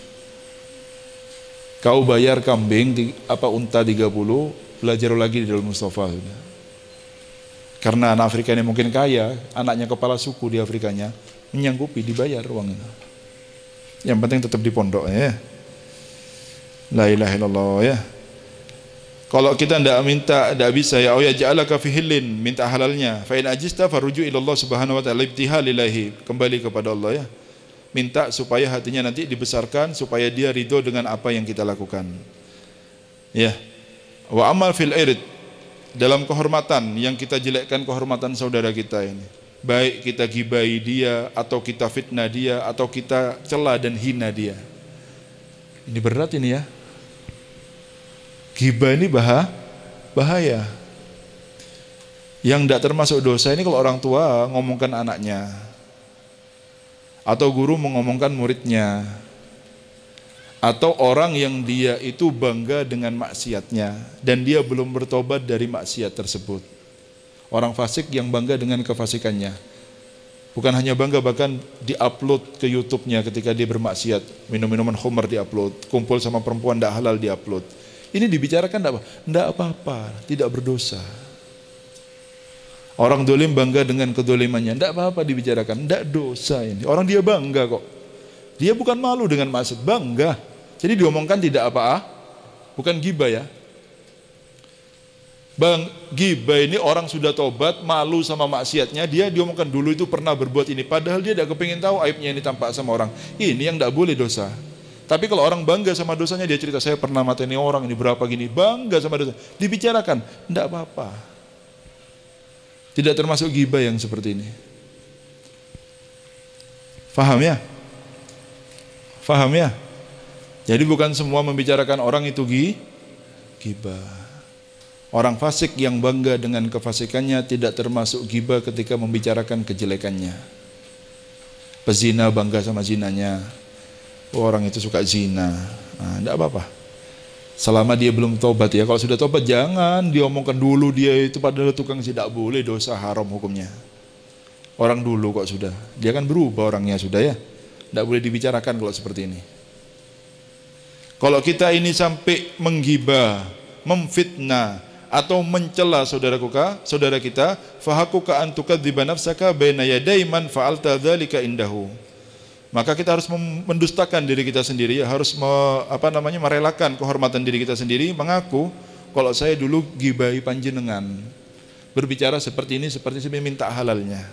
Kau bayar kambing apa unta tiga puluh, belajar lagi di dalam Mustafa sudah. Karena anak Afrika ini mungkin kaya, anaknya kepala suku di Afrikanya, menyanggupi dibayar uang itu. Yang penting tetap di pondok ya. La ilaha illallah ya. Kalau kita tidak minta, tidak bisa ya, oh ya ja'alaka fi hillin, minta halalnya. Fa in ajista faruju ila Allah Subhanahu wa ta'ala ibtihalillahi, kembali kepada Allah ya. Minta supaya hatinya nanti dibesarkan, supaya dia ridho dengan apa yang kita lakukan. Ya. Wa amal fil irid, dalam kehormatan yang kita jelekkan kehormatan saudara kita ini. Baik kita gibai dia, atau kita fitnah dia, atau kita cela dan hina dia. Ini berat ini ya. Ghibah ini bahaya, bahaya. Yang tidak termasuk dosa ini kalau orang tua ngomongkan anaknya, atau guru mengomongkan muridnya, atau orang yang dia itu bangga dengan maksiatnya dan dia belum bertobat dari maksiat tersebut. Orang fasik yang bangga dengan kefasikannya, bukan hanya bangga, bahkan diupload ke YouTube-nya ketika dia bermaksiat, minum-minuman khamar diupload, kumpul sama perempuan tidak halal diupload. Ini dibicarakan tidak apa? Tidak apa-apa, tidak berdosa. Orang dolim bangga dengan kedolimannya, tidak apa-apa dibicarakan, tidak dosa ini. Orang dia bangga kok. Dia bukan malu dengan maksiat, bangga. Jadi diomongkan tidak apa-apa, bukan ghibah ya. Bang, ghibah ini orang sudah tobat, malu sama maksiatnya, dia diomongkan dulu itu pernah berbuat ini, padahal dia tidak kepingin tahu aibnya ini tampak sama orang. Ini yang tidak boleh dosa. Tapi kalau orang bangga sama dosanya, dia cerita, saya pernah mateni orang ini berapa gini, bangga sama dosa, dibicarakan, tidak apa-apa. Tidak termasuk ghibah yang seperti ini. Faham ya? Faham ya? Jadi bukan semua membicarakan orang itu ghibah. Orang fasik yang bangga dengan kefasikannya tidak termasuk ghibah ketika membicarakan kejelekannya. Pezina bangga sama zinanya. Oh, orang itu suka zina, nah, tidak apa-apa. Selama dia belum tobat ya. Kalau sudah tobat jangan diomongkan dulu dia itu padahal tukang zina, tidak boleh, dosa haram hukumnya. Orang dulu kok sudah, dia kan berubah orangnya sudah ya. Tidak boleh dibicarakan kalau seperti ini. Kalau kita ini sampai menggibah, memfitnah atau mencela saudara kita, saudara kita, fahakuka antukadziba nafsaka baina yaday man fa'alta dzalika indahu. Maka kita harus mendustakan diri kita sendiri, harus me, apa namanya merelakan kehormatan diri kita sendiri, mengaku kalau saya dulu gibai panjenengan, berbicara seperti ini, seperti ini, minta halalnya.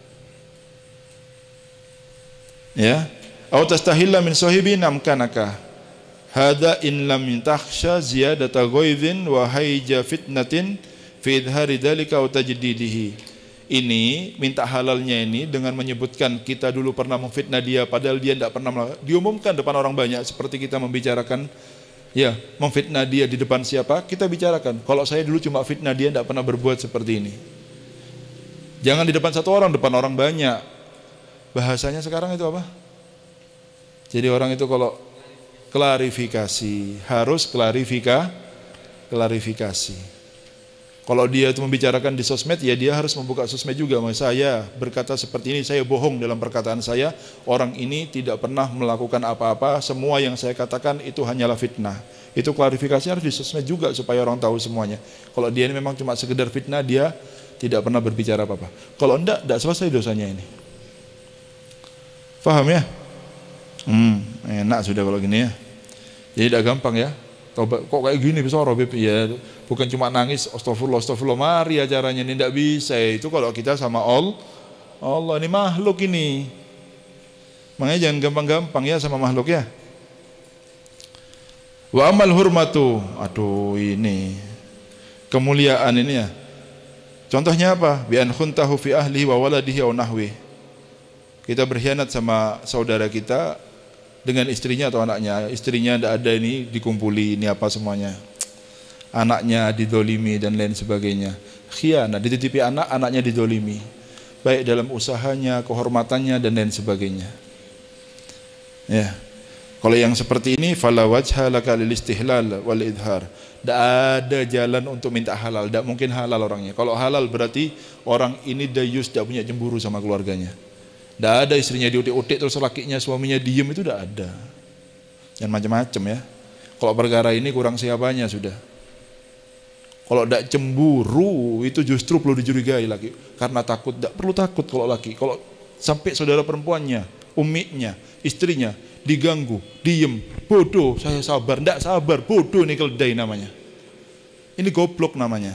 Ya, au tastahilla min sahibi namkanaka. Hada in lam takhsha ziyadata ghaidhin wa hayja fitnatin fi idhari dzalika wa tajdidihi. Ini minta halalnya ini dengan menyebutkan kita dulu pernah memfitnah dia padahal dia tidak pernah melakukan, diumumkan depan orang banyak seperti kita membicarakan ya, memfitnah dia di depan siapa, kita bicarakan kalau saya dulu cuma fitnah dia, tidak pernah berbuat seperti ini. Jangan di depan satu orang, depan orang banyak. Bahasanya sekarang itu apa? Jadi orang itu kalau klarifikasi, harus klarifika, klarifikasi. Kalau dia itu membicarakan di sosmed, ya dia harus membuka sosmed juga. Saya berkata seperti ini, saya bohong dalam perkataan saya. Orang ini tidak pernah melakukan apa-apa. Semua yang saya katakan itu hanyalah fitnah. Itu klarifikasi harus di sosmed juga supaya orang tahu semuanya. Kalau dia ini memang cuma sekedar fitnah, dia tidak pernah berbicara apa-apa. Kalau enggak, enggak selesai dosanya ini. Faham ya? Hmm, enak sudah kalau gini ya. Jadi tidak gampang ya. Tobat kok kayak gini bisa Robib ya, bukan cuma nangis astagfirullah astagfirullah, mari acaranya ini, tidak bisa itu kalau kita sama Allah. Allah ini makhluk ini, makanya jangan gampang-gampang ya sama makhluk ya. Wa amal hurmatu, aduh ini kemuliaan ini ya. Contohnya apa? Bi an khuntahu fi ahlihi wa waladihi aw nahwi. Kita berkhianat sama saudara kita dengan istrinya atau anaknya. Istrinya tidak ada, ini dikumpuli, ini apa semuanya. Anaknya didolimi dan lain sebagainya. Khianat, dititipi anak, anaknya didolimi. Baik dalam usahanya, kehormatannya dan lain sebagainya. Ya. Kalau yang seperti ini, fala wajha laka lil istihlal wal idhar. Tidak ada jalan untuk minta halal, tidak mungkin halal orangnya. Kalau halal berarti orang ini dayus, tidak punya cemburu sama keluarganya. Tidak ada istrinya diutik-utik terus lakinya suaminya diem, itu tidak ada. Dan macam-macam ya. Kalau perkara ini kurang siapanya sudah. Kalau tidak cemburu itu justru perlu dicurigai laki. Karena takut, tidak perlu takut kalau laki. Kalau sampai saudara perempuannya, umiknya, istrinya diganggu, diem, bodoh, saya sabar, tidak sabar, bodoh, ini keledai namanya. Ini goblok namanya.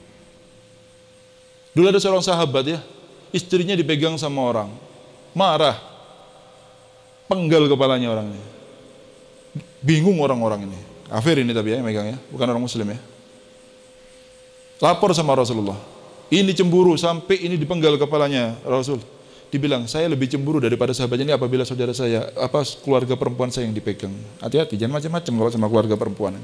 Dulu ada seorang sahabat ya, istrinya dipegang sama orang, marah, penggal kepalanya orang ini. Bingung orang-orang ini. Kafir ini tapi ya, megang ya, bukan orang muslim ya. Lapor sama Rasulullah. Ini cemburu sampai ini dipenggal kepalanya Rasul. Dibilang, saya lebih cemburu daripada sahabatnya ini apabila saudara saya, apa keluarga perempuan saya yang dipegang. Hati-hati, jangan macam-macam kalau sama keluarga perempuan.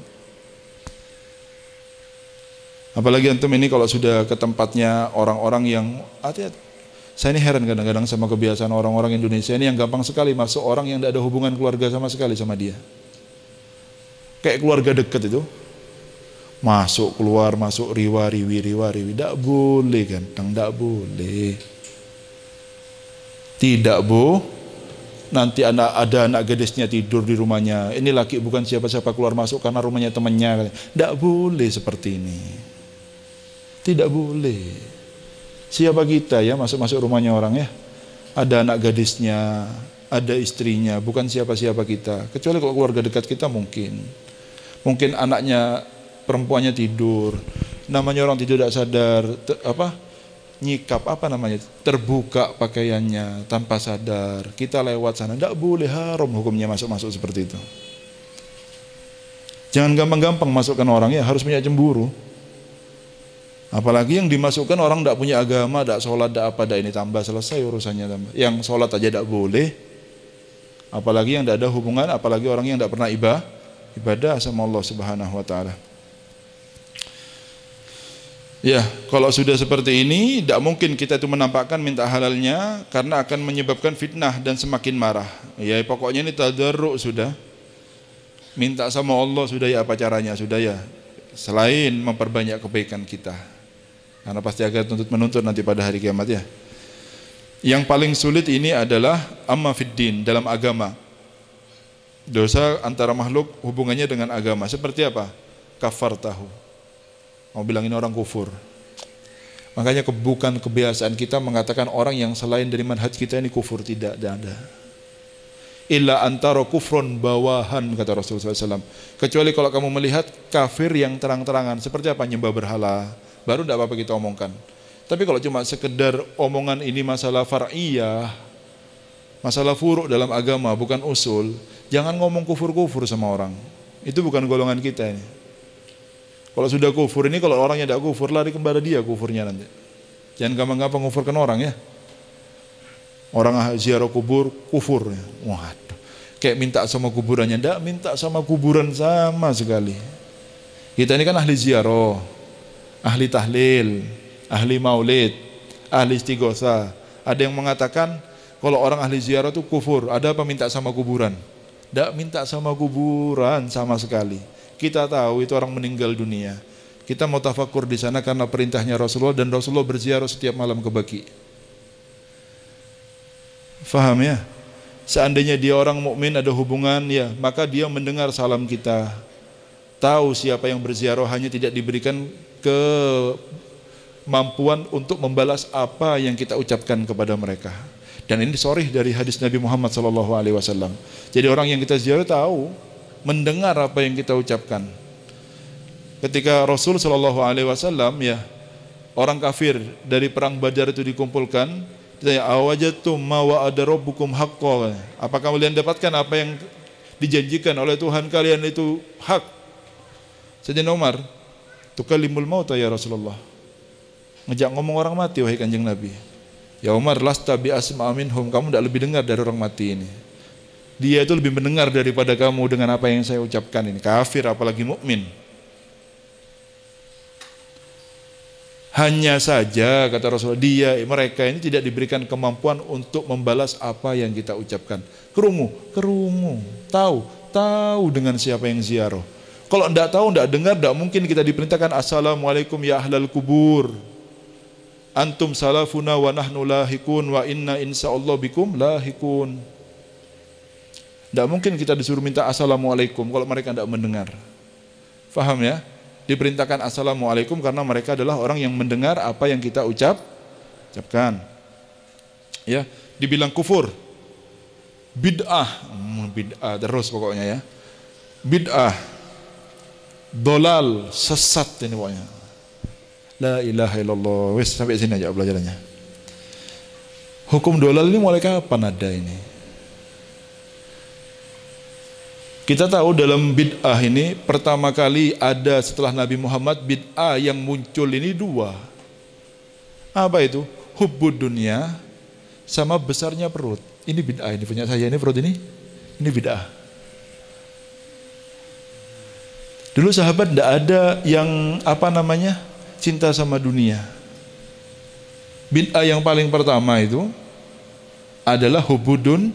Apalagi antum ini kalau sudah ke tempatnya orang-orang yang, hati-hati. Saya ini heran kadang-kadang sama kebiasaan orang-orang Indonesia ini yang gampang sekali masuk orang yang tidak ada hubungan keluarga sama sekali sama dia. Kayak keluarga dekat itu. Masuk, keluar, masuk, riwa, riwi, riwa, riwi. Tidak boleh kan, tidak boleh. Tidak bu, nanti anak, ada anak gadisnya tidur di rumahnya. Ini laki bukan siapa-siapa keluar masuk karena rumahnya temannya. Tidak boleh seperti ini. Tidak boleh. Siapa kita ya masuk-masuk rumahnya orang ya? Ada anak gadisnya, ada istrinya, bukan siapa-siapa kita. Kecuali kalau keluarga dekat kita mungkin. Mungkin anaknya perempuannya tidur. Namanya orang tidur tidak sadar. Te, apa? Nyikap apa namanya, terbuka pakaiannya tanpa sadar, kita lewat sana, tidak boleh, haram hukumnya masuk-masuk seperti itu. Jangan gampang-gampang masukkan orang ya, harus punya cemburu. Apalagi yang dimasukkan orang tidak punya agama, tidak sholat, tidak apa, tidak ini tambah selesai urusannya tambah. Yang sholat aja tidak boleh, apalagi yang tidak ada hubungan, apalagi orang yang tidak pernah ibadah ibadah sama Allah Subhanahu Wa Taala. Ya, kalau sudah seperti ini, tidak mungkin kita itu menampakkan minta halalnya karena akan menyebabkan fitnah dan semakin marah. Ya, pokoknya ini tadarruk sudah. Minta sama Allah sudah ya, apa caranya sudah ya. Selain memperbanyak kebaikan kita. Karena pasti akan tuntut menuntut nanti pada hari kiamat ya. Yang paling sulit ini adalah amma fiddin, dalam agama. Dosa antara makhluk hubungannya dengan agama. Seperti apa? Kafar tahu. Mau bilang ini orang kufur. Makanya bukan kebiasaan kita mengatakan orang yang selain dari manhaj kita ini kufur, tidak ada. Illa antara kufron bawahan, kata Rasulullah shallallahu alaihi wasallam. Kecuali kalau kamu melihat kafir yang terang-terangan, seperti apa, nyembah berhala, baru tidak apa-apa kita omongkan. Tapi kalau cuma sekedar omongan ini masalah far'iyah, masalah furuk dalam agama, bukan usul, jangan ngomong kufur-kufur sama orang. Itu bukan golongan kita ini. Kalau sudah kufur ini, kalau orangnya tidak kufur, lari kepada dia kufurnya nanti. Jangan gampang-gampang kufurkan orang ya. Orang ziarah kubur, kufur. Waduh, kayak minta sama kuburannya. Tidak minta sama kuburan sama sekali. Kita ini kan ahli ziarah, ahli tahlil, ahli maulid, ahli istighosa. Ada yang mengatakan kalau orang ahli ziarah itu kufur. Ada apa minta sama kuburan? Tidak minta sama kuburan sama sekali. Kita tahu itu orang meninggal dunia. Kita mau tafakur di sana karena perintahnya Rasulullah, dan Rasulullah berziarah setiap malam ke Baqi. Faham ya? Seandainya dia orang mukmin ada hubungan ya, maka dia mendengar salam kita. Tahu siapa yang berziarah, hanya tidak diberikan kemampuan untuk membalas apa yang kita ucapkan kepada mereka. Dan ini sharih dari hadis Nabi Muhammad sallallahu alaihi wasallam. Jadi orang yang kita ziarah tahu, mendengar apa yang kita ucapkan. Ketika Rasul sallallahu alaihi wasallam ya, orang kafir dari perang Badar itu dikumpulkan, ditanya, "Awajatum ma wa'ada rabbukum haqqan?" Apakah kalian dapatkan apa yang dijanjikan oleh Tuhan kalian itu hak? Sayyidina Umar, "Tukallimul mauta ya Rasulullah." ngejak ngomong orang mati wahai Kanjeng Nabi. Ya Umar, lasta bi asma minhum, kamu tidak lebih dengar dari orang mati ini. Dia itu lebih mendengar daripada kamu dengan apa yang saya ucapkan ini. Kafir apalagi mukmin. Hanya saja kata Rasulullah, dia mereka ini tidak diberikan kemampuan untuk membalas apa yang kita ucapkan. Kerungu, kerungu, tahu, tahu dengan siapa yang ziarah. Kalau tidak tahu, tidak dengar, tidak mungkin kita diperintahkan assalamualaikum ya ahlal kubur. Antum salafuna wa nahnu lahikun wa inna insyaallah bikum lahikun. Tidak mungkin kita disuruh minta assalamualaikum kalau mereka tidak mendengar. Faham ya? Diperintahkan assalamualaikum karena mereka adalah orang yang mendengar apa yang kita ucap ucapkan. Ya, dibilang kufur, bid'ah, bid'ah terus pokoknya ya. Bid'ah, dolal, sesat ini pokoknya. La ilaha illallah. Wes sampai sini aja belajarannya. Hukum dolal ini mulai kapan ada ini? Kita tahu dalam bid'ah ini pertama kali ada setelah Nabi Muhammad, bid'ah yang muncul ini dua. Apa itu? Hubbud dunia sama besarnya perut. Ini bid'ah, ini punya saya, ini perut ini. Ini bid'ah. Dulu sahabat tidak ada yang apa namanya cinta sama dunia. Bid'ah yang paling pertama itu adalah hubbudun.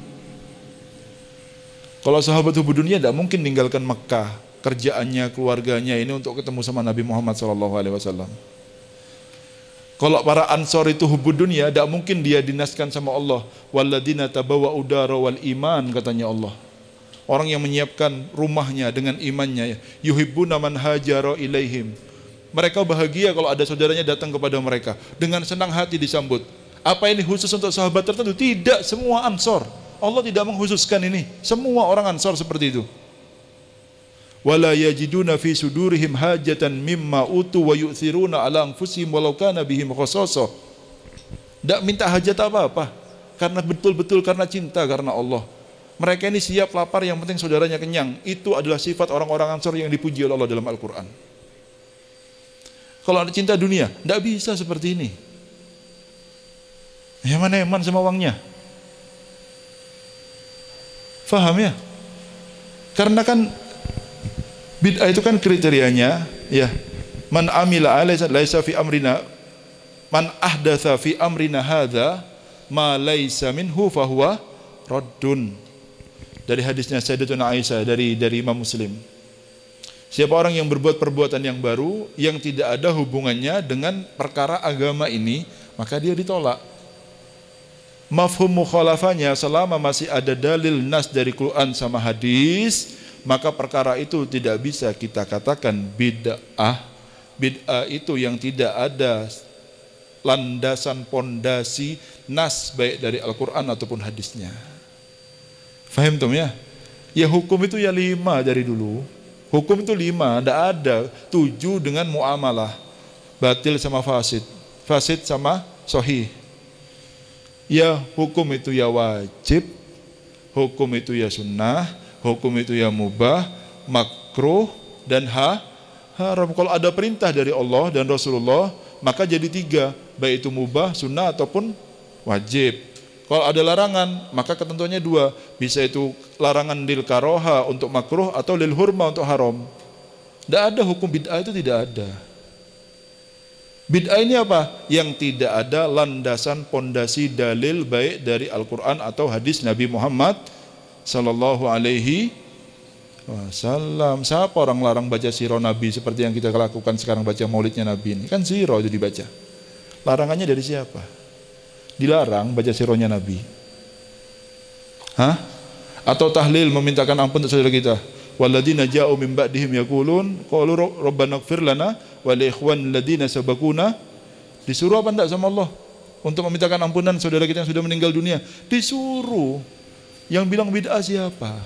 Kalau sahabat hubud dunia tidak mungkin meninggalkan Mekah, kerjaannya, keluarganya ini untuk ketemu sama Nabi Muhammad shallallahu alaihi wasallam. Kalau para Ansor itu hubud dunia, tidak mungkin dia dinaskan sama Allah. Walladzina tabawwa'u dara wal iman, katanya Allah. Orang yang menyiapkan rumahnya dengan imannya, yuhibbuna man hajara ilaihim. Mereka bahagia kalau ada saudaranya datang kepada mereka, dengan senang hati disambut. Apa ini khusus untuk sahabat tertentu? Tidak, semua Ansor. Allah tidak mengkhususkan ini. Semua orang Ansar seperti itu. Wala yajiduna fi sudurihim hajatan mimma utu wa yu'thiruna ala anfusihim walau kana bihim khassasah. Tidak minta hajat apa-apa, karena betul-betul karena cinta karena Allah. Mereka ini siap lapar, yang penting saudaranya kenyang. Itu adalah sifat orang-orang Ansar yang dipuji oleh Allah dalam Al-Quran. Kalau ada cinta dunia, tidak bisa seperti ini. Eman-eman sama uangnya. Faham ya? Karena kan bid'ah itu kan kriterianya ya, man amila laisa fi amrina, man ahdatsa fi amrina hadza ma laisa minhu fahuwa raddun. Dari hadisnya Sayyidatuna Aisyah dari dari Imam Muslim. Siapa orang yang berbuat perbuatan yang baru yang tidak ada hubungannya dengan perkara agama ini, maka dia ditolak. Mafhum mukhalafahnya, selama masih ada dalil nas dari Quran sama hadis, maka perkara itu tidak bisa kita katakan bid'ah. Bid'ah itu yang tidak ada landasan pondasi nas baik dari Al-Quran ataupun hadisnya. Faham tuh ya? Ya hukum itu ya lima dari dulu. Hukum itu lima, tidak ada tujuh dengan muamalah. Batil sama fasid, fasid sama sahih. Ya hukum itu ya wajib, hukum itu ya sunnah, hukum itu ya mubah, makruh dan ha, haram. Kalau ada perintah dari Allah dan Rasulullah, maka jadi tiga, baik itu mubah, sunnah ataupun wajib. Kalau ada larangan, maka ketentuannya dua, bisa itu larangan lil karoha untuk makruh atau lil hurma untuk haram. Tidak ada hukum bid'ah itu, tidak ada. Bid'ah ini apa? Yang tidak ada landasan pondasi dalil baik dari Al-Quran atau hadis Nabi Muhammad sallallahu alaihi wasallam. Siapa orang larang baca sirah Nabi seperti yang kita lakukan sekarang, baca maulidnya Nabi ini? Kan sirah itu dibaca. Larangannya dari siapa? Dilarang baca sirahnya Nabi. Hah? Atau tahlil, memintakan ampun untuk saudara kita. Walladzina ja'u min ba'dihim yaqulun qalu rabbana ighfir lana wa li ikhwanil ladzina sabaquna. Disuruh apa enggak sama Allah untuk memintakan ampunan saudara kita yang sudah meninggal dunia? Disuruh. Yang bilang bid'ah siapa?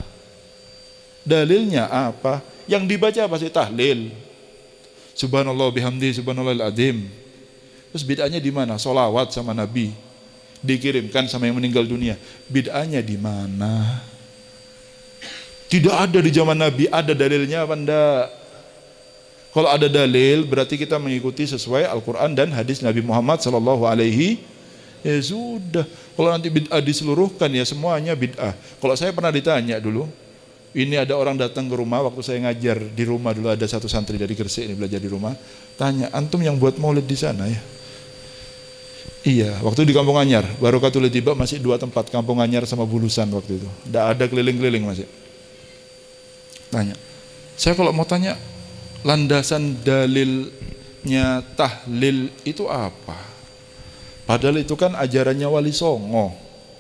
Dalilnya apa? Yang dibaca apa sih? Tahlil. Subhanallah bihamdi subhanallahil azim. Terus bid'ahnya di mana? Sholawat sama Nabi dikirimkan sama yang meninggal dunia. Bid'ahnya di mana? Tidak ada di zaman Nabi. Ada dalilnya apa enggak? Kalau ada dalil berarti kita mengikuti sesuai Al-Quran dan hadis Nabi Muhammad Sallallahu Alaihi. Ya sudah. Kalau nanti bid'ah diseluruhkan ya semuanya bid'ah. Kalau saya pernah ditanya dulu, ini ada orang datang ke rumah waktu saya ngajar di rumah dulu, ada satu santri dari Gresik ini belajar di rumah. Tanya, antum yang buat maulid di sana ya? Iya, waktu di Kampung Anyar, Barokatul Tiba masih dua tempat, Kampung Anyar sama Bulusan waktu itu. Tidak ada keliling-keliling masih. Tanya, saya kalau mau tanya, landasan dalilnya tahlil itu apa? Padahal itu kan ajarannya Wali Songo.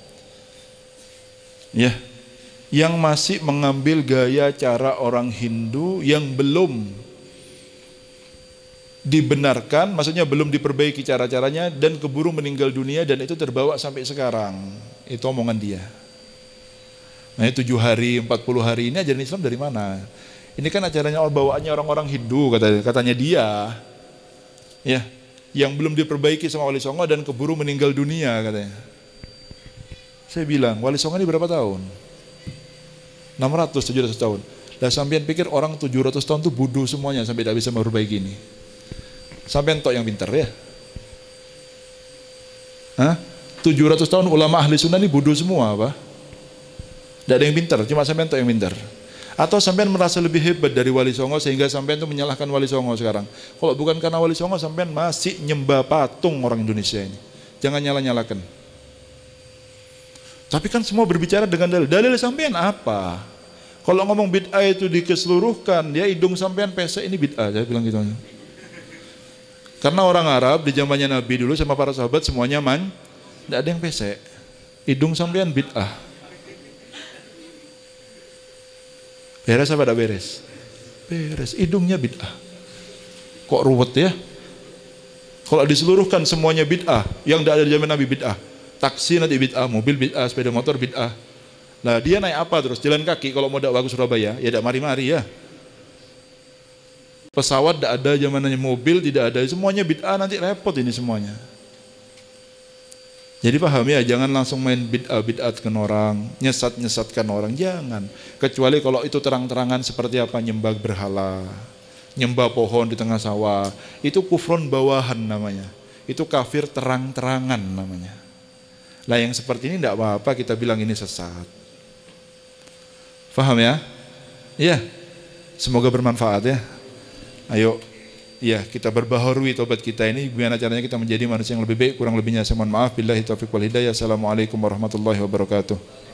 Ya, yang masih mengambil gaya cara orang Hindu yang belum dibenarkan, maksudnya belum diperbaiki cara-caranya dan keburu meninggal dunia dan itu terbawa sampai sekarang. Itu omongan dia. Nah, tujuh hari, empat puluh hari ini ajaran Islam dari mana? Ini kan acaranya bawaannya orang-orang Hindu katanya, katanya dia. Ya, yang belum diperbaiki sama Wali Songo dan keburu meninggal dunia katanya. Saya bilang, Wali Songo ini berapa tahun? enam ratus, tujuh ratus tahun. Lah sampean pikir orang tujuh ratus tahun itu bodoh semuanya sampai tidak bisa memperbaiki ini? Sampean tok yang pintar ya? Hah? tujuh ratus tahun ulama ahli sunnah ini bodoh semua apa? Tidak ada yang pintar, cuma sampean tok yang pintar. Atau sampean merasa lebih hebat dari Wali Songo sehingga sampean itu menyalahkan Wali Songo sekarang. Kalau bukan karena Wali Songo, sampean masih nyembah patung orang Indonesia ini. Jangan nyalah-nyalakan. Tapi kan semua berbicara dengan dalil. Dalil sampean apa? Kalau ngomong bid'ah itu dikeseluruhkan, ya hidung sampean pesek ini bid'ah. Saya bilang gitu. Karena orang Arab di zamannya Nabi dulu sama para sahabat semuanya man, tidak ada yang pesek. Hidung sampean bid'ah. Beres apa tidak beres? Beres. Hidungnya bid'ah. Kok ruwet ya? Kalau diseluruhkan semuanya bid'ah, yang tidak ada di zaman Nabi bid'ah. Taksi nanti bid'ah, mobil bid'ah, sepeda motor bid'ah. Nah dia naik apa terus? Jalan kaki kalau mau dakwah ke Surabaya, ya tidak mari-mari ya. Pesawat tidak ada zamannya, mobil tidak ada, semuanya bid'ah, nanti repot ini semuanya. Jadi paham ya, jangan langsung main bid'ah bid'atkan orang, nyesat-nyesatkan orang, jangan. Kecuali kalau itu terang-terangan seperti apa, nyembah berhala, nyembah pohon di tengah sawah, itu kufrun bawahan namanya. Itu kafir terang-terangan namanya. Lah yang seperti ini tidak apa-apa kita bilang ini sesat. Paham ya? Iya. Semoga bermanfaat ya. Ayo. Ya, kita berbaharui tobat kita ini. Gimana caranya kita menjadi manusia yang lebih baik? Kurang lebihnya saya mohon maaf. Billahi taufiq wal hidayah. Assalamualaikum warahmatullahi wabarakatuh.